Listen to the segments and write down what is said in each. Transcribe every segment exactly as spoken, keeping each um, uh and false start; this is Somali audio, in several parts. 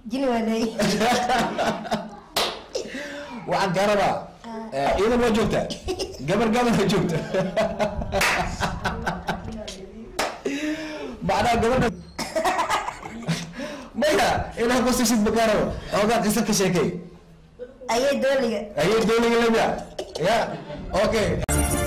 جيني ولا وعن كهرباء إذا ما جوته قبل قبل ما جوته بعدها قبل ماذا إلى قصة شد بكارو أو قال قصة كشيكي أي دولة أي دولة اللي يا يا أوكي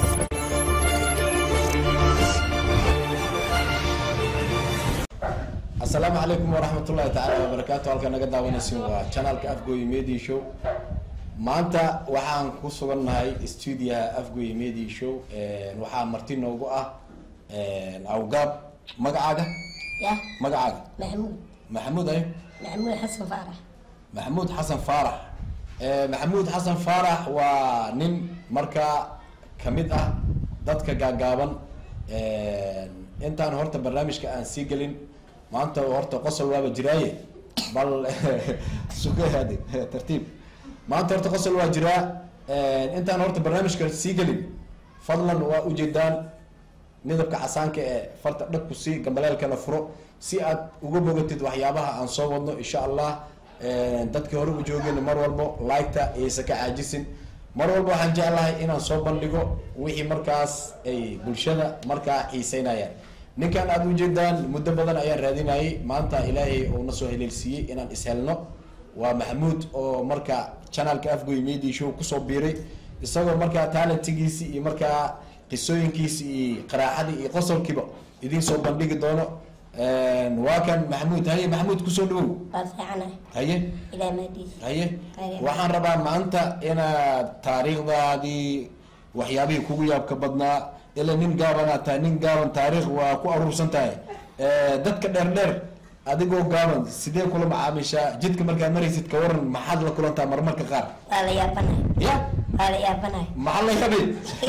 السلام عليكم ورحمة الله تعالى وبركاته. هلكن naga daawanaysiin waa channelka Afgoy Media Show. Maanta waxaan ku sugannahay studio-ga Afgoy Media Show. ee waxaan marti noogu ah ee awgaab magacaaga يا magacaaga محمود Maxamuud ay محمود حسن فارح Maxamuud Xasan Faarax ee Maxamuud Xasan Faarax waa nin marka kamid ah dadka gaagaaban ee intaan horta barnaamijka aan sii galin maanta horta qosol waaba jiraaye bal suuqay hadi tartiib maanta horta qosol waa jiraa intaan horta barnaamijka sii galin fadlan waa u jeedaan midabka casaanka ee farta dhagku si gambaleelka la furo si aad uga bogatid waxyaabaha aan soo wadno insha Allah dadkii hore u joogeen mar walba like-ta aysan ka caajisin mar walba waxaan jeclahay inaan soo bandhigo wixii markaas ay bulshada markaa xiiseynayaan ninkan aad u jeedaan muddo badan ayaan raadinayay maanta ilaahay uu na soo heleelsiiyey inaan is helno waa Maxamuud oo marka channelka Afgoy Media Show ku soo biiray isagoo marka talentigiisi iyo marka qisooyinkiisi iyo qaraxadii iyo qosolkiiba idin soo bandhigi doono een waa kan Maxamuud haye Maxamuud ku soo dhawow فارحنا haye إلى مدينة haye waxaan rabaa maanta inaad taariikhdaadii waxyaabihii kugu yaabka badnaa ila nin gaaban aad tahay nin gaaban taariikh waa ku aruursan tahay dadka dheer dheer adigoo gaaban sidee kula macaamishaa jidka markaad maraysid ka waran maxaad la kulantaa marmarka qaar قال يا بناي ya قال يا بناي maxaa la yaabay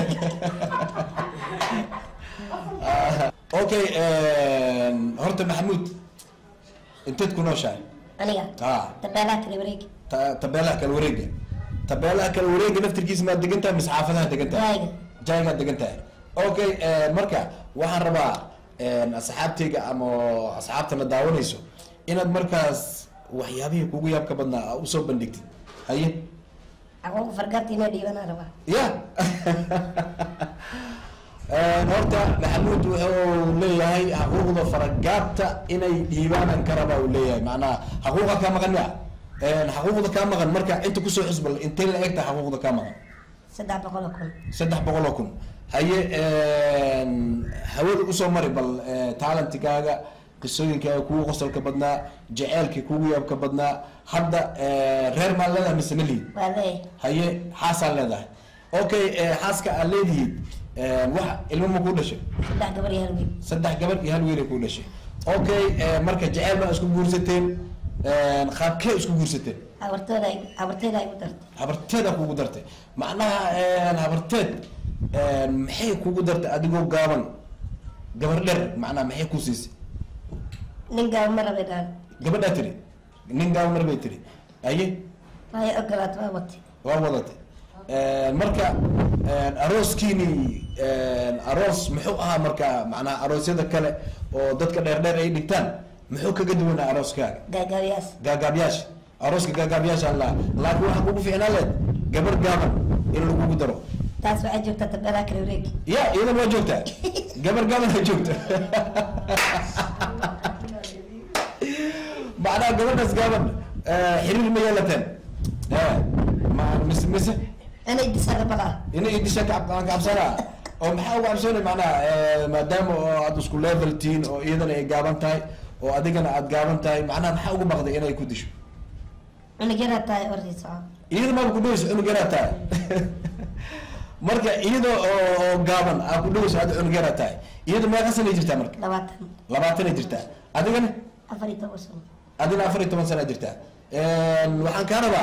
okay horta Maxamuud inteed ku nooshahay أنا اه تبالات الوريق tabeelaha kala wareega tabeelaha kala wareega naftirkiisa ma degantaa mise xaafadaha degantaa جايga jayga degantaa okay marka waxaan rabaa asxaabtayga ama asxaabtana daawanayso inaad markaas waxyaabihii kugu yaabka badnaa u soo bandhigtid haye أقول فرقت إنه ديوانا ربا ya horta Maxamuud wuxuu leeyahay xuquuqda faragaabta inay dhiibaanan karaba uu leeyahay macnaha xuquuqa ka maqan ma een xuquuqda ka maqan marka inta ku soo xisbal intee la eegta xuquuqda ka maqan سدع بقولكم saddex boqol oo kun haye een hawada u soo mari bal talentigaaga qisooyinkaaga kugu qosolka badnaa jaceelkii kugu yaabka badnaa hadda reer maa leedahay mise ma liid وهذا haye xaasaa leedahay okay xaaska aad leedihiid wax ilmo ma ku dhashay سدع قبر يهربي saddex gabadh iyo hal wiil ay ku dhashay okay marka jaceyl baa isku guursateen qaabkee isku guursateen عبرتودا عبرتودا يقدر habarteeda kugu dartay macnaha habarteed maxay kugu dartay adigoo gaaban gabar dheer macnaha maxay ku siisay نلقى مرة بدال gabadhaa tiri nin gaaban mar bay tiri aye هاي أقلات ما وطي waa wadatay marka arooskiini aroos muxuu ahaa marka macnaha aroosyada kale oo dadka dheer dheer ay dhigtaan muxuu kaga duwanaa arooskaaga قاقاوياس gaagaabyaasha arooska gaagaabyaasha la laakiin waxaa kugu fiicnaa leed gabar gaaban in lagugu daro تاس وعجب تتبلاك الوريق ya iyadan waa joogtaa gabar gaaban ha joogta macnaha gabadhaas gaaban xiriir ma yeelateen ma mise mise أنا إدي سنة بقى inay idisha ka cabsanaa oo maxaa uga cabsanay macnaha maadaama oo aad isku level tiin oo iyadana ay gaaban tahay oo adigana aad gaaban tahay macnaha maxaa ugu baqday inay ku disho أنا جرى تاي أوري صعب iyada maa ku dhaweyso cunugeraa tahay marka iyada oo gaaban aa ku dhaweyso aad cunugeraa tahay iyada meeqa sanay jirtaa marka لواتن labaatanay jirtaa adigana أفريد وصل adina afar iyo toban sana jirtaa waxaan kaa rabaa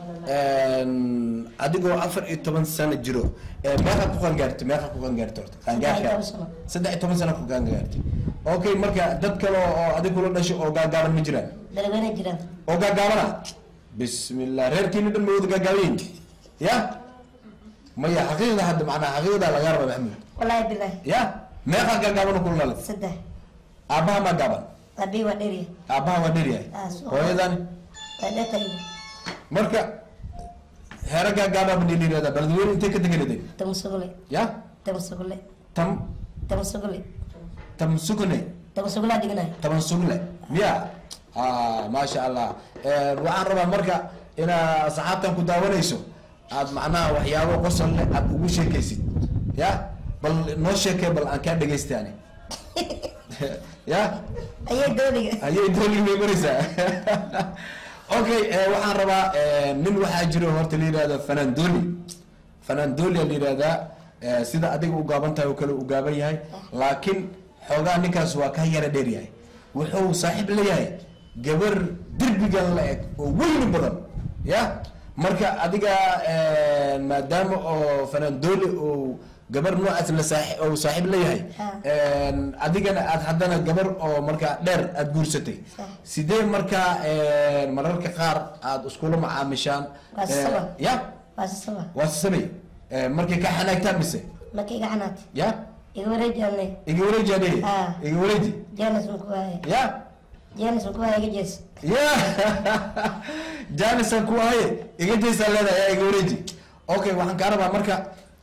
adigoo afar iyo toban sano jiro meeqa ku qangaartay meeqa ku qangaartay horta qangaarka saddex iyo toban sano ku qangaartay okay marka dad kale oo adig kula dhashay oo gaagaaban ma jiraan دلوينة جيران oo gaagaabana bismillah reerkiina dhan ma wada gaagaabayin ya maya xaqiiqda hadda macnaha xaqiiqda laga raba Maxamuud والله بالله ya meeqa gaagaaban ku lalay سده aabaha ma gaaban أبي وديري aabaha waa dheer yahay آه، سو- hooyadan Tadetay. marka heeragaa gaabaa badhiirada beledweyne intay ka deganade Tamsugule. ya Tamsugule. tam Tamsugule. tam sugune Tamsugula dignay. taban sugle miya ah maasha allah waxaan rabaa marka inaa saxaabtan ku daawanayso aad macnaha waxyaabo qosol leh aad ugu sheekaysid ya bal noo sheekay bal aan kaa dhegaystaani ya Ayay dooliga. ayay dooliga may maraysaa okay waxaan rabaa nin waxaa jiro horta la yihahdo fanandoli fanandoli la yihahdaa sida adiga u gaaban tahay oo kale u gaaban yahay laakiin xoogaa ninkaas waa ka yara dheer yahay wuxuu saaxiib leeyahay gabar derbigan la eg oo weyni badan ya marka adiga maadaama oo fanandoli oo gabar noocaas la saaxiib oo saaxiib leeyahay adigana aad haddana gabar oo marka dheer aad guursatay sidee marka mararka qaar aad iskula macaamishaan ya Wasaba. waasabay markay ka xanaagtaan mise Markay gacanat. ya Iga wareejane. iga wareejane Ah. iga wareeji Janis ku waay. ya Janis ku waay gees. ya janisan ku haye iga jeysa leedahay iga wareeji okay waxaan kaa rabaa marka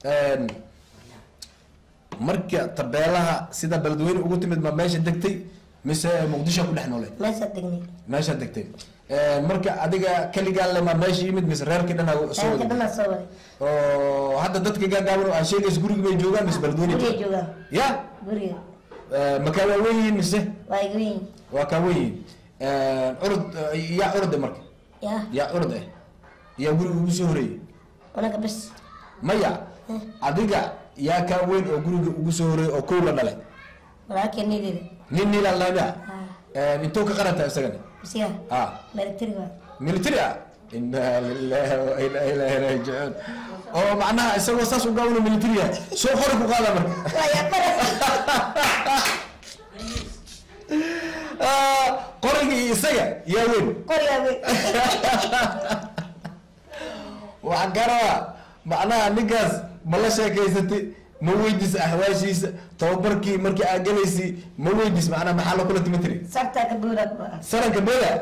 marka tabeelaha sida beledweyne ugu timid ma meesha degtay mise muqdisho ku dhex noolay Meesha degnay. meesha degtay marka adiga kaligaa le ma meesha yimid mise reerkii dhan soo Ayay waday dhan soo waday. oo hadda dadka gaagaaban oo aan sheegayso guriga bay joogaan mise beledweyne Guriga jooga. ya Guriga. makaa waa weyn yihiin mise Way goyn. waa kaa weyn yihiin curud yaa curud eh marka Ya. yaa curud eh yaa guriga ugu soo horeeyey Wanaga bas. maya adiga yaa kaa weyn oo guriga ugu soo horeeyey oo kow la dhalay Walaakin nidid. nin niila laamia Ah. intuu ka qaranta isagana Bisiya. ah Military wa. military ah inna lillahi wa inna ilaihi raaji'un oo macnaha isagoo saas u gaawno military ah soo qori ku qaada marka Way paras. ah qorigii isaga yaa weyn Qoriga way. waxaan ka rabaa macnaha ninkaas ma la sheekaysatay ma weydiis ahwaashiisa tababarkii markii aad galaysi ma weydiis macnaha maxaa la kula timatiri Sarta ka buura ku. sanadka beda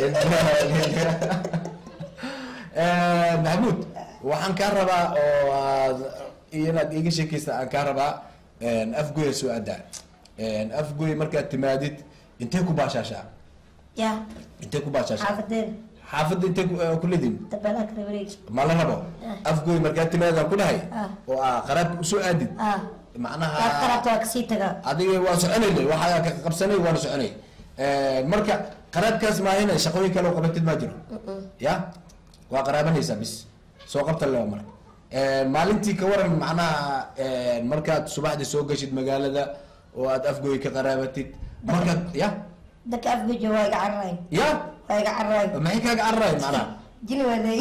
maxamuud waxaan kaa rabaa oo aad inaad iiga sheekaysa aan kaa rabaa afgoya soo adaa afgoy markaad timaadid intee ku baashaashaa Ya. intee ku baashaashaa Xaafadeen. xaafadda intee kuledin Tabala ka wareeg. ma la rabo afgoy markaad timaadaan ku dhahay Ah. oo aa qaraabka usoo aadid Ah. macnaha Ka qarabto ka sii taga. adiga waa soconayna waxaa ka qabsanay waana soconay marka qaraabkaas maahina shaqooyin kale oo qabatid maa jiro ya waa qaraabanaysaa bis soo qabta leba marka maalintii ka waran macnaha markaad subaxdii soo gashid magaalada oo aad afgoy ka qaraabatid markaad ya Dadka afgujo way ga carray. ya Way ga carray. maxay kaaga cararaay macnaha Jini waday.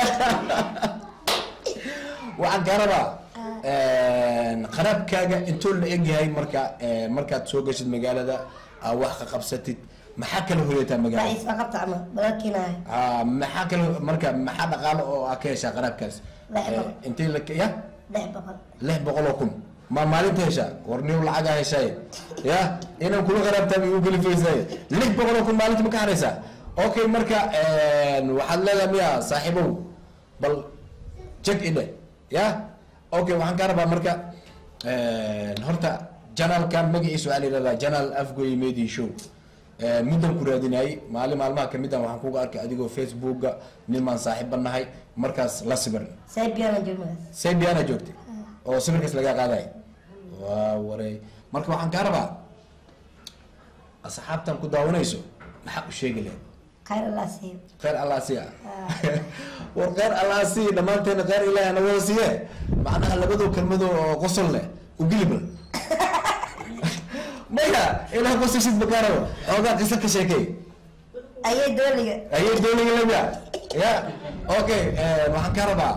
waxaan kaa rabaa qaraabkaaga intuu la egyahay marka markaad soo gashid magaalada aa wax ka qabsatid maxaa kala hoyataa magaalada Baa isa qabta ama balakinaay. ah maxaa kala marka maxaa dhaqaalo oo aa ka heshaa qaraabkaas Lix boqol. intee la ya Lix boqol. lix boqol oo kun ma maalinta heshaa war niw lacagaa heshaay ya inaan kula qaraabtaa igu kalifaysaay lix boqol oo kun maalinta ma ka haraysaa okay marka waxaad leedahay miya saaxiibow bal check idhe ya okay waxaan kaa rabaa marka horta janalkan magaciisa waxaa la yihahdaa janal afgoy media show muddan ku raadinayay maalin maalmaha kamid ah waxaan kuga arkay adigoo facebooka nimaan saaxiiba nahay markaas la sibiran Saybiana jooga. saybiana joogtay oo sawirkaas laga qaaday waa waray marka waxaan kaa rabaa asxaabtan ku daawanayso maxaa u sheegi lahayd Khayr Allah siiyo. khayr allah siiya war khayr allah siiya dhammaanteena khayr ilaahi na wada siiye macnaha labadoo kelmado oo qosol leh u gilibla maya ilaah qosashid bakaaro oogaa qisa ka sheekay Ayay dooliga. ayay dooniga lamia ya okay waxaan kaa rabaa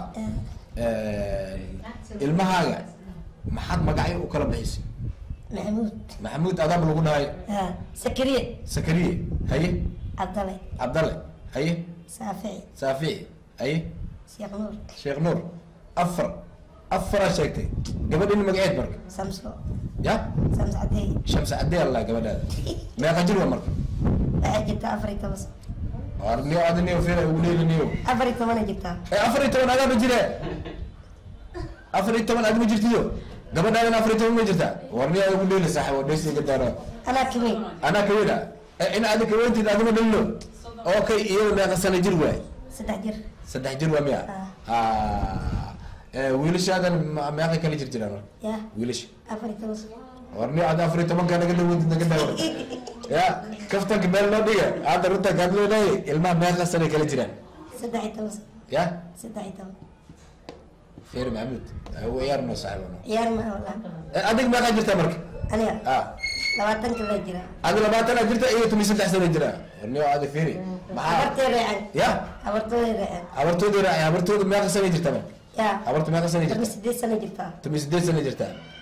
ilmahaaga maxaad magacyo u kala bixisay Mahmud. maxamuud adaab lagu dhahay Ha. Sakriye. sakariye haye Abdallah. cabdalle haye Saafici. saafici haye Sheekh Nuur. sheekh nuur afar afaraa sheegtay gabadhina magaceed marka Samso. ya Samso Adey. shamse cadee allah gabadhaada meeqa jir waa marka Waxay jirtaa afar iyo toban sano. warniyo adniyo fiira ugu dheeliniyo afar iyo toban jirtaa ee afar iyo toban adaa ma jire afar iyo toban aad ma jirtiyo gabadhaadana afar iyo toban ma jirta warniyo ugu dheeli saaxiib oo dheesiga daaro anaa kamid anaa kawida in aad kaweentid adima dhalno okay iyo meeqa sano jir waay saddex jir saddex jir waa miya ah ee wiilashaadan meeqa kala jir jiraan ya wiilash afar iyo toban warni aad afar iyo toban ka naga dhaweentid naga dhawo ya kaftanka meel loo dhiga aad runta ka hadlay ilmaha meeqa sano kala jiraan saddex iyo toban ya saddex iyo toban فير محمود هو يارنا صاحبنا يارنا والله ادق ما قدرت مرك انا اه لباتن كلا جرا هذا لباتن جرت اي تمي سدح سنه جرا ورنيو هذا فيري ما عبرتي ريعان يا عبرتي ريعان عبرتو دي راعي عبرتو ما سنه جرت مرك يا عبرت ما سنه جرت تمي سديد سنه جرت تمي سديد سنه جرت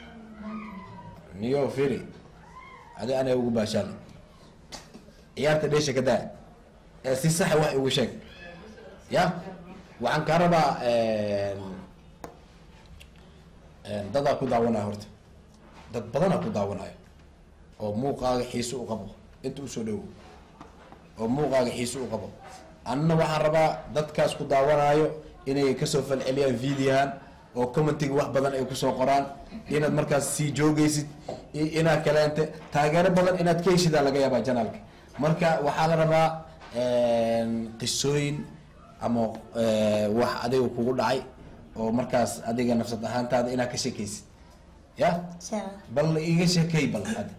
نيو فيري هذا انا ugu baashaan ciyaarta dheesha ka daa si sax wax ugu sheeg ya waxaan ka rabaa dadaa ku daawanaya horta dad badana ku daawanayo oo muuqaaga xiiso u qabo inta usoo dhowo oo muuqaaga xiiso u qabo anna waxaan rabaa dadkaas ku daawanayo inay kasoo falceliyaan videohan oo commentiga wax badan ay kusoo qoraan inaad markaas sii joogaysid inaad kaleente taageero badan inaad ka heshidaa laga yaabaa janaalka marka waxaa la rabaa qisooyin ama wax adiga kugu dhacay oo markaas adiga nafsad ahaantaada inaad ka sheekaysid ya bal iga sheekay bal hada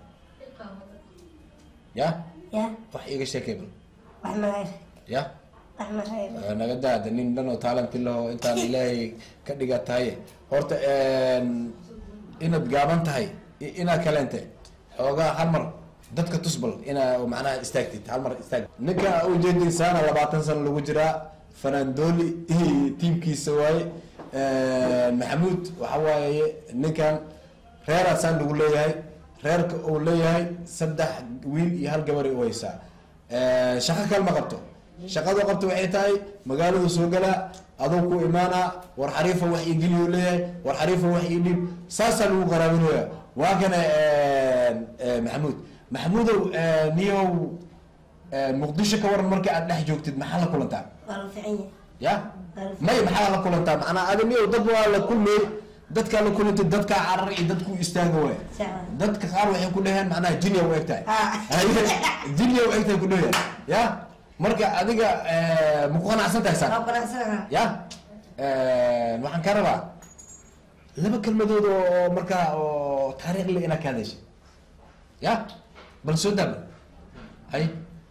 ya ya wax iga sheekay bal wax ma ya wax ma hay naga daada nin dhan oo talent laho intaan ilaahay ka dhiga tahay horta inaad gaaban tahay inaad kaleente xoogaa hal mar dadka tusbal inaa macnaha istaagtid hal mar istaag ninka ujeedin saana labaatan sano lagu jiraa fanaandooli tiimkiisa waaye maxamuud waxa waaye ninkan reeraa saan lagu leeyahay reerka uu leeyahay saddex wiil iyo hal gabar u haysaa shaqo kale ma qabto shaqadu qabto waxay tahay magaaladu soo galaa adoo ku imaanaa war xariifa wax ii geliyo leeyahay war xariifa wax ii dhib saasaa lagu qaraabinaya waa kana maxamuud maxamuudow niyow muqdisho ka waran marka aad dhex joogtid maxaa la kulantaa waa la fiican yahay ya may maxaa la kulantaa macnaa adaniyow dad waa la kulmay dadkaa la kulantay dadkaa carar iyo dadku istaaga waay dadka qaar waxay ku dhaheen macnaha jinya u egtahay jinya u egtahay ku dhaheen ya marka adiga ma ku qanacsan tahay saan ya waxaan ka rabaa laba kelmadood oo markaa oo taariikh le inaad ka hadashay ya bal soo daaba hay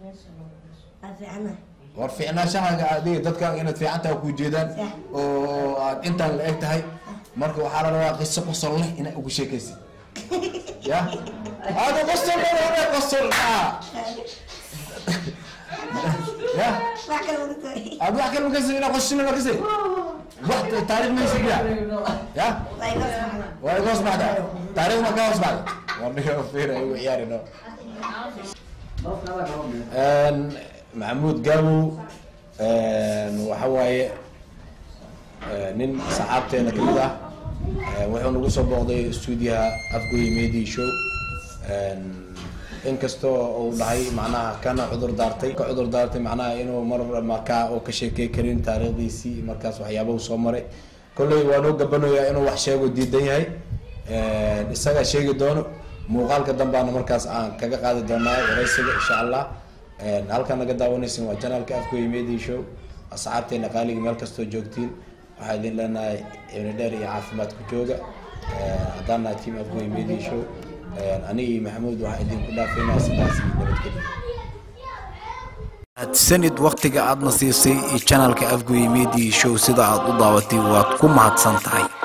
war fiicnaashahaaga adiga dadka inaad fiican tahay ku jeedaan oo aad intaan la eg tahay marka waxaa la rabaa qiso qosol leh inaad ugu sheekaysid ya ada qosol leh qosol ah ya ad wax kale makasi inaad qosol leh makasi wax taariikh ma heshiya ya waa iga hoos baxda taariikh ma ka hoos baxda war niga fiira igu ciyaarino maxamuud gaabow waxa waaye nin saxaabteena kamid ah wuxuu nagu soo booqday stuudiyaha Afgoye Media Show inkastoo uu dhahay macnaha kana cudur daartay ka cudur daartay macnaha inuu mar markaa oo ka sheekay karin taariikhdiisii markaas waxyaabo soo maray kullay waa noo gabanayaa inuu wax sheego diidan yahay isaga sheegi doono muuqaalka dambaana markaas aan kaga qaadi doonaa waraysiga insha Allah halkan naga daawanaysin waa channelka Afgoye Media Show asxaabteena qaaliga meel kastoo joogtiin waxaa idin leenahay ibn dheer iyo caafimaad ku jooga hadana team Afgoye Media Show aniga maxamuud waxaa idin ku dhaafeynaa sidaas nabadgelyo sanid waqtiga aadna siisay channelka Afgoye Media Show sida aad u daawatay waad ku mahadsan tahay